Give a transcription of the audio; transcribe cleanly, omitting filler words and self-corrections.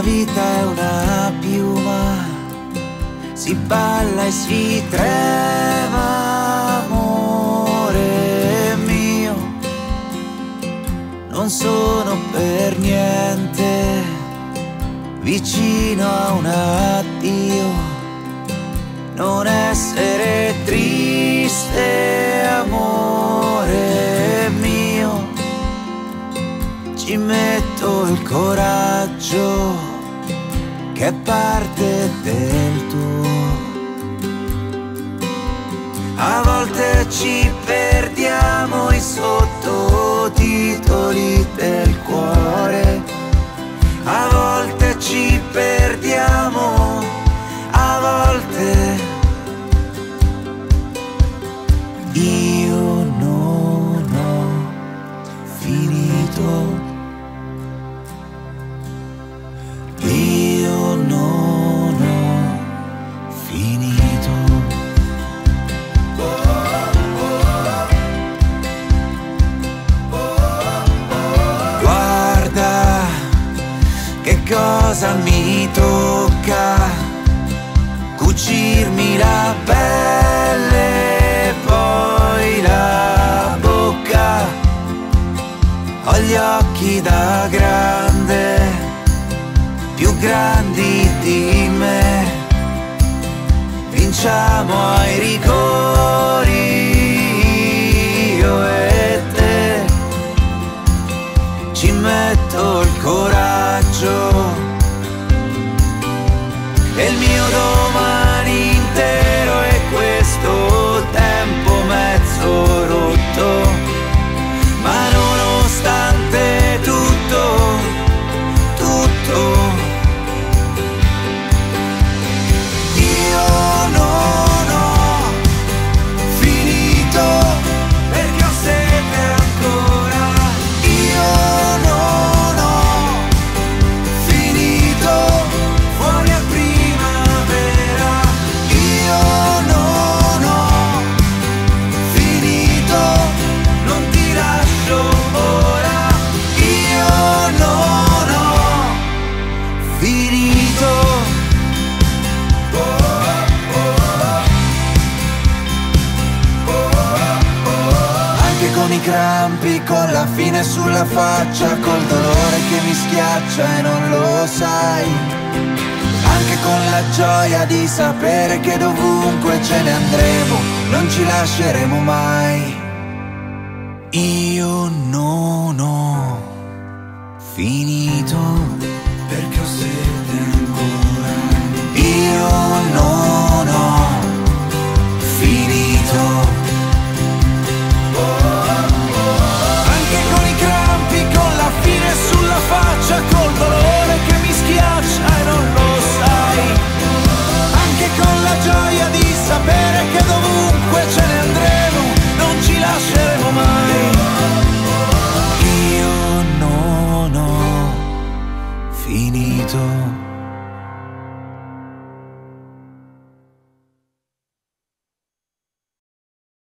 vita è una piuma, si balla e si trema, amore mio. Non sono per niente vicino a un addio. Non essere triste, amore mio. Ci metto il coraggio che è parte del tuo. A volte ci perdiamo i sottotitoli del cuore. A volte ci perdiamo, a volte io non ho finito. Io non ho finito. Guarda che cosa mi tocca, cucirmi la pelle e poi la bocca. Ho gli occhi da grande, più grandi di me. Vinciamo ai rigori, io e te. Ci metto il coraggio e il mio domani intero è questo tempo mezzo rotto. Ma nonostante tutto, io non ho finito, perché ho sete ancora. Io non ho finito, fuori a primavera. Io non ho finito, non ti lascio ora. Io non ho finito. Anche con i crampi, con la fine sulla faccia, col dolore che mi schiaccia e non lo sai. Anche con la gioia di sapere che dovunque ce ne andremo, non ci lasceremo mai. Io non ho finito, perché ho sete